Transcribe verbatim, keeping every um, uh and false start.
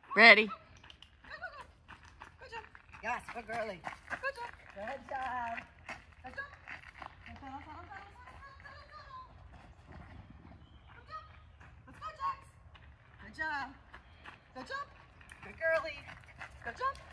Ready. Go, go, go. Good job. Yes, good girly. Good job. Good job. Good job. Good job. Let's go, Jax. Good job. Good job. Good girly. Good job.